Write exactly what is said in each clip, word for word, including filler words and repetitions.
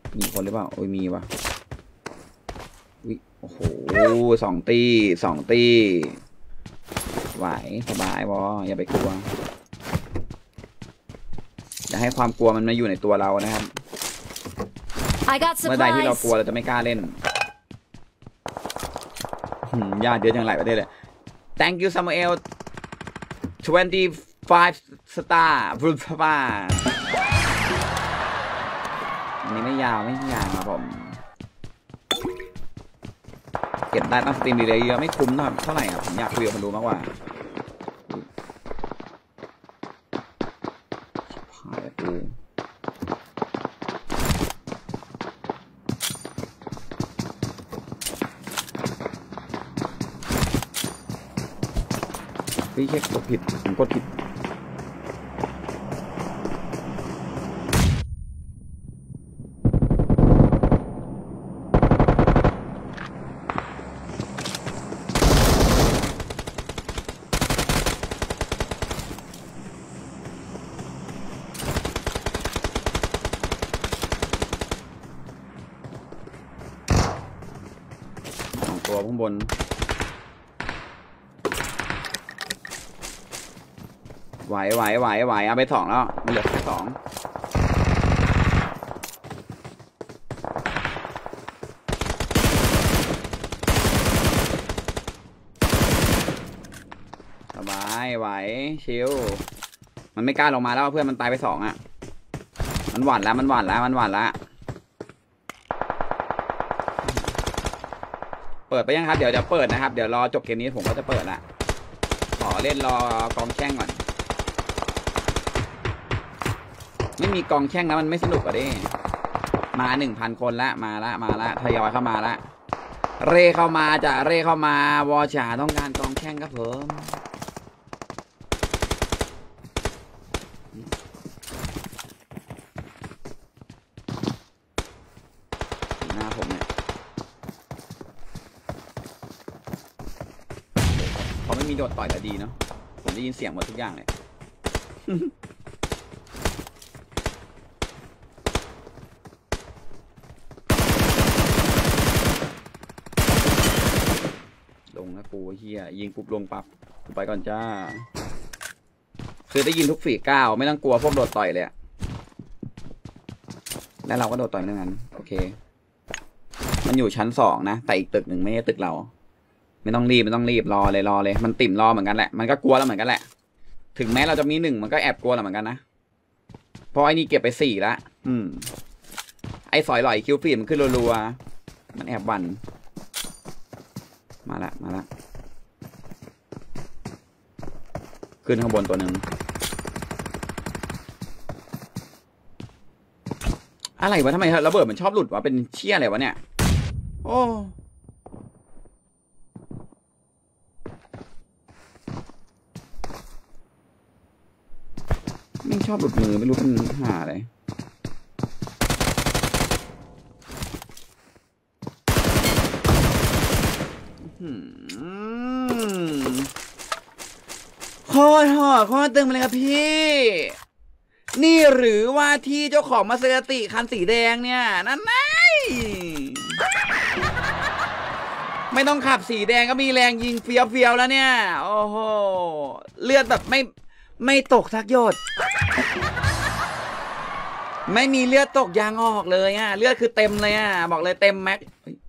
มีคนหรือเปล่าโอ้ยมีวะวิโอ้โหสองตีสองตีไหวสบายวะอย่าไปกลัวอย่าให้ความกลัวมันมาอยู่ในตัวเรานะครับเมื่อใดที่เรากลัวเราจะไม่กล้าเล่นญาติเยอะจังหลายประเทศเลย thank you Samuel twenty-five star บรูฟาอันนี้ไม่ยาวไม่ยาวครับผมเก็บได้ตั้งสตรีมดีเลยเยอะไม่คุ้มนะครับเท่าไหร่ครับผมอยากคุยกับคนดูมากกว่าหายกูพี่เช็คกดผิดผมกดผิดตัวข้างบนไหวไหวไหวไหวเอาไปสองแล้วมันเหลือแค่สองสบายไหวชิวมันไม่กล้าลงมาแล้วเพื่อนมันตายไปสองอ่ะมันหวานแล้วมันหวานแล้วมันหวานแล้วเปิดไปยังครับเดี๋ยวจะเปิดนะครับเดี๋ยวรอจบเกมนี้ผมก็จะเปิดละขอเล่นรอกองแช่งก่อนไม่มีกองแช่งแล้วมันไม่สนุกอ่ะดิมาหนึ่งพันคนละมาละมาละทยอยเข้ามาละเร่เข้ามาจะเร่เข้ามาวอชาต้องการกองแช่งครับผมหน้าผมเนี่ยพอไม่มีโดดต่อยแต่ดีเนาะผมได้ยินเสียงหมดทุกอย่างเลยลงนะกูเฮียยิงปุ๊บลงปั๊บกูไปก่อนจ้าคือได้ยินทุกฝีก้าวไม่ต้องกลัวพวกโดดต่อยเลยอะแล้วเราก็โดดต่อยเรื่องนั้นโอเคมันอยู่ชั้นสองนะแต่อีกตึกหนึ่งไม่ใช่ตึกเราไม่ต้องรีบไม่ต้องรีบรอเลยรอเลยมันติ่มรอเหมือนกันแหละมันก็กลัวแล้วเหมือนกันแหละถึงแม้เราจะมีหนึ่งมันก็แอบกลัวแล้วเหมือนกันนะเพราะไอ้นี่เก็บไปสี่ละอืมไอ้สอยหล่อยคิวฟีดมันขึ้นรัวๆมันแอบวันมาละมาละขึ้นข้างบนตัวหนึ่งอะไรวะทำไมระเบิดมันชอบหลุดวะเป็นเชี่ยอะไรวะเนี่ยโอ้ไม่ชอบหลุดมือไม่รู้เป็นหาอะไรโคตรหอดโคตรตึงไปเลยครับพี่นี่หรือว่าที่เจ้าของมาเซราติคันสีแดงเนี่ยนั่นไงไม่ต้องขับสีแดงก็มีแรงยิงเฟี้ยวเฟี้ยวแล้วเนี่ยโอ้โหเลือดแบบไม่ไม่ตกสักหยดไม่มีเลือดตกยางออกเลยอ่ะเลือดคือเต็มเลยอ่ะบอกเลยเต็มแม็ก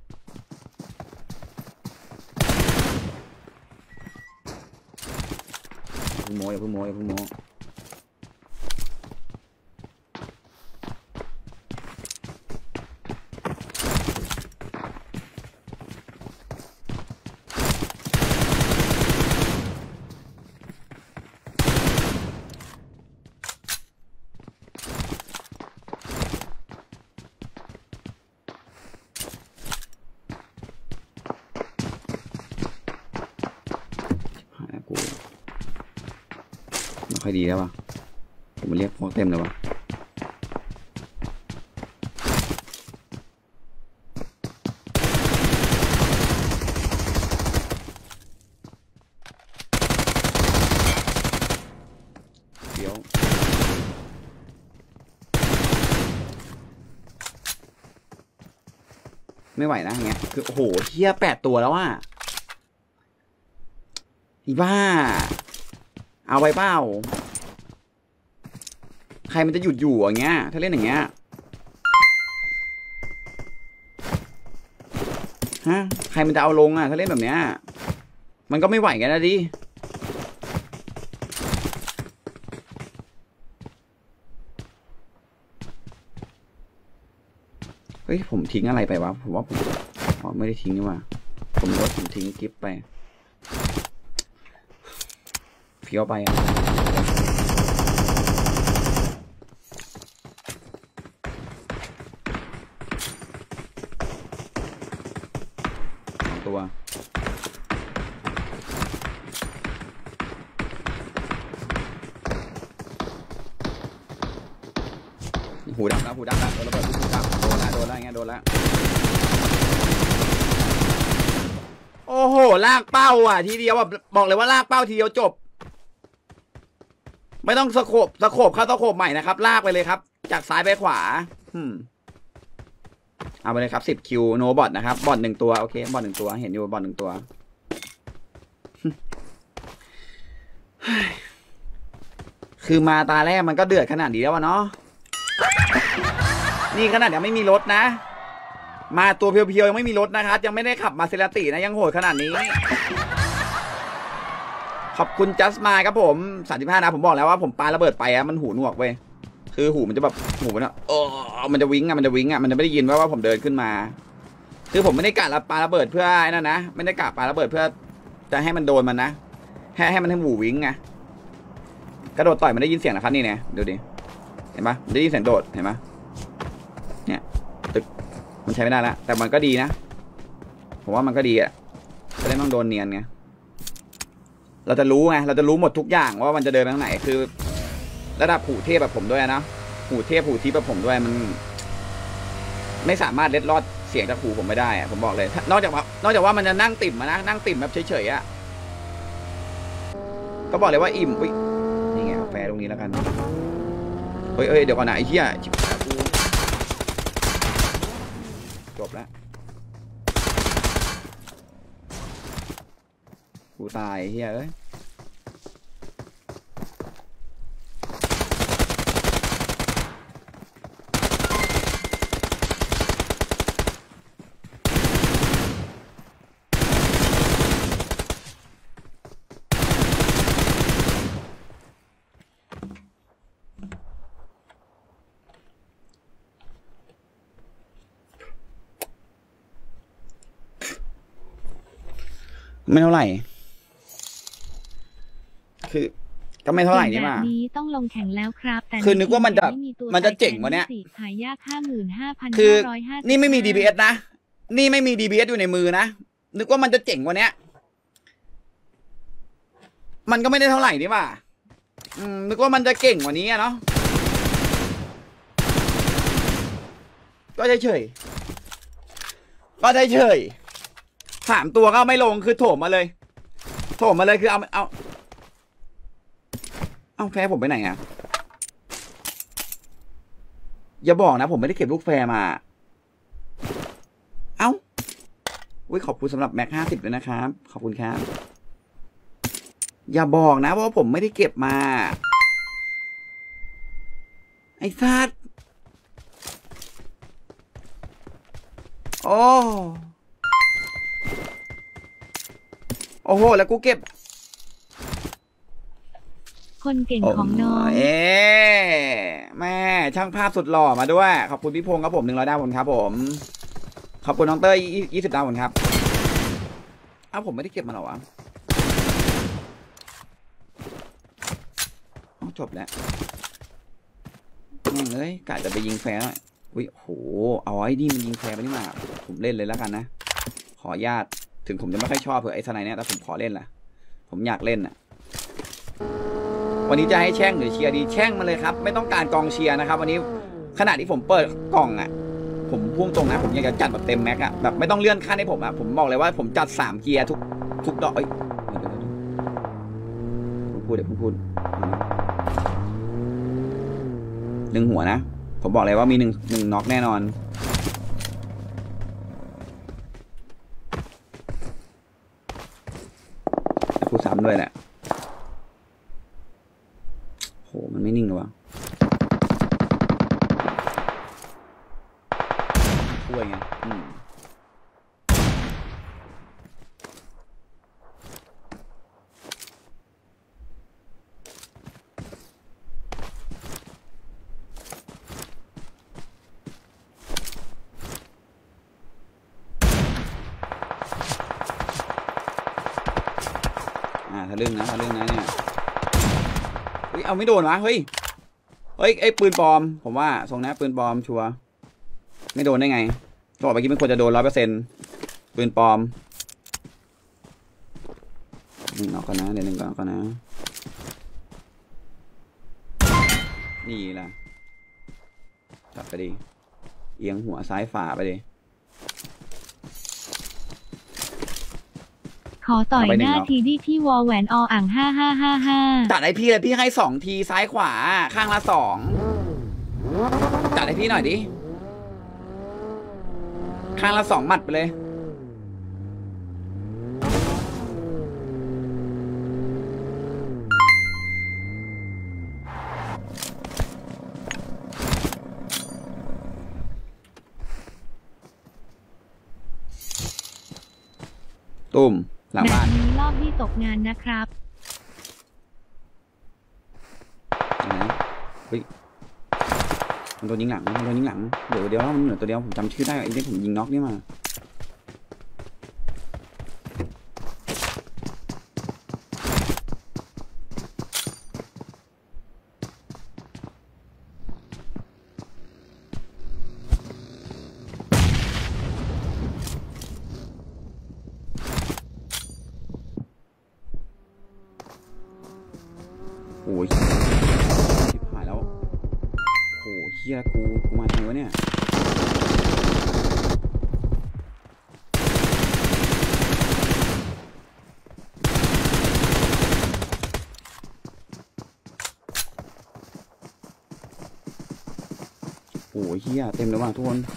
พึ่งโม้อย่าพึ่งโม้อย่าพึ่งโม้ไม่ค่อยดีแล้ววะผมเรียกพอเต็มเลยวะเดี๋ยวไม่ไหวนะอย่างเงี้ยคือโอ้โหเฮียแปดตัวแล้วอ่ะอีบ้าเอาไปเปล่าใครมันจะหยุดอยู่อย่างเงี้ยถ้าเล่นอย่างเงี้ยฮะใครมันจะเอาลงอ่ะถ้าเล่นแบบเนี้ยมันก็ไม่ไหวกันนะดิเฮ้ยผมทิ้งอะไรไปวะผมว่าผมอ๋อไม่ได้ทิ้งนี่ว่าผมว่าผมทิ้งกิฟต์ไปเฟี้ยวไปอ่ะตัวหูดับแล้วหูดับแล้วโดนระเบิดหูดับโดนแล้วโดนแล้วไงโดนแล้วโอ้โหลากเป้าอ่ะทีเดียวอ่ะบอกเลยว่าลากเป้าทีเดียวจบไม่ต้องสโคบสโคบเข้าสโคบใหม่นะครับลากไปเลยครับจากซ้ายไปขวาอืมเอาไปเลยครับสิบคิวโนบอทนะครับบอทหนึ่งตัวโอเคบอทหนึ่งตัวเห็นอยู่บอทหนึ่งตัวคือมาตาแรกมันก็เดือดขนาดนี้แล้ววะเนาะนี่ขนาดยังไม่มีรถนะมาตัวเพียวๆยังไม่มีรถนะครับยังไม่ได้ขับมาเซราตินะยังโหดขนาดนี้ขอบคุณจัสมาครับผมสามสิบห้านะผมบอกแล้วว่าผมปาระเบิดไปอะมันหูหนวกเว้ยคือหูมันจะแบบหูมันอะเออมันจะวิ้งอะมันจะวิ้งอะมันจะไม่ได้ยินว่าว่าผมเดินขึ้นมาคือผมไม่ได้กะปาระเบิดเพื่อไอ้นั่นนะไม่ได้กะปาระเบิดเพื่อจะให้มันโดนมันนะให้ให้มันให้หูวิ้งไงกระโดดต่อยมันได้ยินเสียงนะครับนี่เนี่ยดูดิเห็นปะได้ยินเสียงโดดเห็นปะเนี่ยตึกมันใช้ไม่ได้แล้วแต่มันก็ดีนะผมว่ามันก็ดีอะจะได้ไม่ต้องโดนเนียนไงเราจะรู้ไงเราจะรู้หมดทุกอย่างว่ามันจะเดินไปทางไหนคือระดับหูเทพแบบผมด้วยนะหูเทพหูทิพย์แบบผมด้วยมันไม่สามารถเล็ดลอดเสียงจากหูผมไม่ได้อะผมบอกเลยนอกจากว่านอกจากว่ามันจะนั่งติ่มมานะนั่งติ่มแบบเฉยๆอะก็บอกเลยว่าอิ่มอุ้ยนี่ไงแฟตรงนี้แล้วกันเฮ้ยเฮ้ยเดี๋ยวก่อนนะไอ้เหี้ยชิบหายกูจบแล้วกูตายเหี้ยเอ้ยไม่เท่าไหร่คือก็ไม่เท่าไหร่นี่มานี้ต้องลงแข่งแล้วครับแต่คือนึกว่ามันจะมันจะเจ๋งกว่านี้หายากห้าหมื่นห้าพันคือนี่ไม่มี ดี บี เอส นะนี่ไม่มี ดี บี เอส อยู่ในมือนะนึกว่ามันจะเจ๋งกว่านี้มันก็ไม่ได้เท่าไหร่นี่มาอืมนึกว่ามันจะเก่งกว่านี้อะเนาะก็เฉยเฉยก็เฉยเฉยสามตัวก็ไม่ลงคือโถมมาเลยโถมมาเลยคือเอาเอาเอาแฟร์ผมไปไหนอ่ะอย่าบอกนะผมไม่ได้เก็บลูกแฟร์มาเอ้าอุ้ยขอบคุณสำหรับแม็กห้าสิบเลยนะครับขอบคุณครับอย่าบอกนะว่าผมไม่ได้เก็บมาไอ้สัตว์โอ้โอ้โหแล้วกูเก็บคนเก่งของน้องเอ๊แม่ช่างภาพสุดหล่อมาด้วยขอบคุณพี่พงศ์ครับผมหนึ่งร้อยดาวผมครับผมขอบคุณน้องเต้ยยี่สิบดาวผมครับอ้าวผมไม่ได้เก็บมาหรอวะจบแล้วเอ้ยกะจะไปยิงแฟร์หน่อยอุ้ยโหเอาไอ้นี่มันยิงแฟร์ไปนี่มาผมเล่นเลยแล้วกันนะขออนุญาตถึงผมจะไม่ค่อยชอบเผื่อไอ้สไนเนี่ยแต่ผมขอเล่นล่ะผมอยากเล่นน่ะวันนี้จะให้แช่งหรือเชียร์ดีแช่งมาเลยครับไม่ต้องการกองเชียร์นะครับวันนี้ขณะที่ผมเปิดกล่องอ่ะผมพุ่งตรงนะผมอยากจะจัดแบบเต็มแม็กอ่ะแบบไม่ต้องเลื่อนขั้นให้ผมอ่ะผมบอกเลยว่าผมจัดสามเกียร์ทุกทุกดอกเอ้ยผมพูดเดี๋ยวผมพูดหนึ่งหัวนะผมบอกเลยว่ามีหนึ่งหนึ่งน็อกแน่นอนด้วยแหละโหมันไม่นิ่งเลยวะช่วยไงอืมทะลึ่งนะทะลึ่งนะเนี่ยเฮ้ยเอาไม่โดนวะเฮ้ยเฮ้ยไอ้ปืนปลอมผมว่าทรงนี้ปืนปลอมชัวร์ไม่โดนได้ไงบอกเมื่อกี้มันควรจะโดนร้อยเปอร์เซ็นต์ปืนปลอมหนึ่งออกก่อนนะเดี๋ยวหนึ่งก่อนก่อนนะนี่ล่ะจับไปดิเอียงหัวซ้ายฝ่าไปดิขอต่อยหน้าทีดีที่วอแหวนออ่างห้าห้าห้าห้าจัดให้พี่เลยพี่ให้สองทีซ้ายขวาข้างละสองจัดให้พี่หน่อยดิข้างละสองหมัดไปเลยตุ้มหลังบ้านแบบนี้รอบที่ตกงานนะครับนะเฮ้ยมันโดนยิงหลังมันโดนยิงหลังเดี๋ยวเดี๋ยวมันเหลือตัวเดียวผมจำชื่อได้ไอ้ที่ผมยิงน็อกนี่มาโอ้ยชิบหายแล้วโอ้เฮียกูกูมาทำไงวะเนี่ยโอ้เฮียเต็มเลยว่ะทุกคน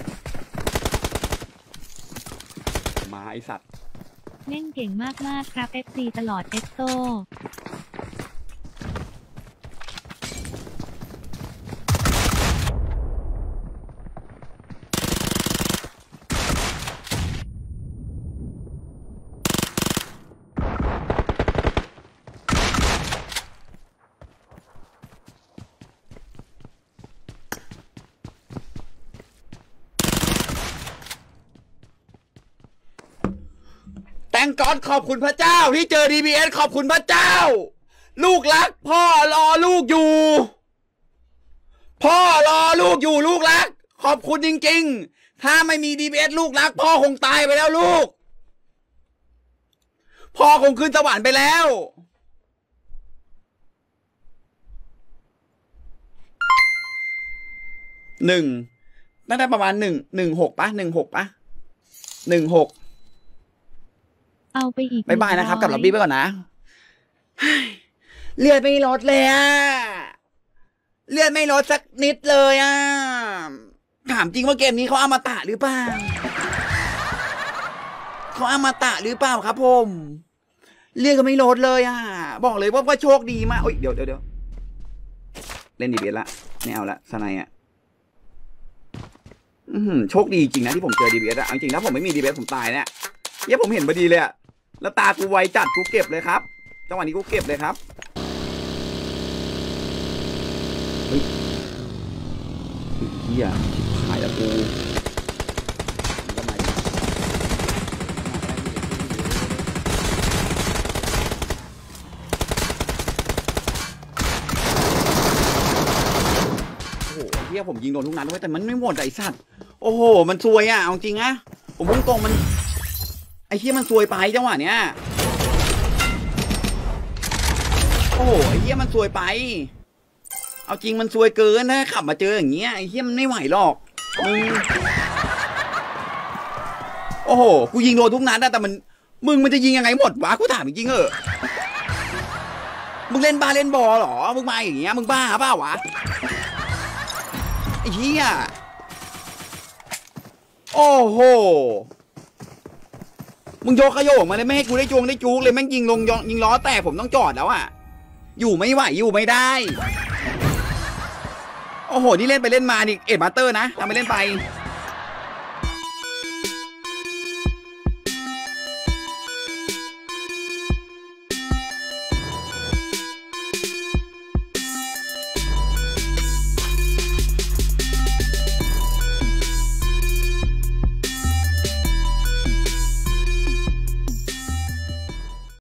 มาไอสัตว์เล่นเก่งมากๆครับ เอฟ ซี ตลอดเอ็กโซแตงกอดขอบคุณพระเจ้าที่เจอ ดี บี เอส ขอบคุณพระเจ้าลูกรักพ่อรอลูกอยู่พ่อรอลูกอยู่ลูกรักขอบคุณจริงๆถ้าไม่มี ดี บี เอส ลูกรักพ่อคงตายไปแล้วลูกพ่อคงขึ้นสวรรค์ไปแล้วหนึ่งน่าจะประมาณหนึ่งหนึ่งหกปะหนึ่งหกปะหนึ่งหกเอาไปอีกบายบายนะครับกับล็อบบี้ไปก่อนนะเลือดไม่ลดเลยอ่ะเลือดไม่ลดสักนิดเลยอ่ะถามจริงว่าเกมนี้เขาอมตะหรือเปล่าเขาอมตะหรือเปล่าครับผมเลือดก็ไม่ลดเลยอ่ะบอกเลยว่าว่าโชคดีมากโอ้ยเดี๋ยวเดี๋ยวเดี๋ยวเล่นดีเบสละไม่เอาละสไนอ่ะโชคดีจริงนะที่ผมเจอดีเบสอะจริงถ้าผมไม่มีดีเบสผมตายเนี่ยเย้ผมเห็นพอดีเลยอะแล้วตากูไวจัดกูเก็บเลยครับจังหวะนี้กูเก็บเลยครับเฮ้ยเฮียชิบหายแล้วกูก็มาโอ้โหเฮียผมยิงโดนทุกนัดด้วยแต่มันไม่หมดไอ้สัตว์โอ้โหมันซวยอะเอาจริงนะผมพุ่งตรงมันไอ้เฮียมันซวยไปจังหวะเนี้ยโอ้โหไอ้เฮียมันซวยไปเอาจริงมันซวยเกินนะขับมาเจออย่างเงี้ยไอ้เฮียมันไม่ไหวหรอกมึงโอ้โหกูยิงโดนทุกนัดแต่มันมึงมันจะยิงยังไงหมดวะกูถามจริงๆเออมึงเล่นบาเล่นบอลหรอมึงมาอย่างเงี้ยมึงบ้าเปล่าวะไอ้เฮียโอ้โหมึงโยกขยโยงมาเลยไม่ให้กูได้จวงได้จูกเลยแม่งยิงลงยิงล้อแตกผมต้องจอดแล้วอ่ะอยู่ไม่ไหวอยู่ไม่ได้โอ้โหนี่เล่นไปเล่นมาดิเอ็ดมาสเตอร์นะทำไปเล่นไป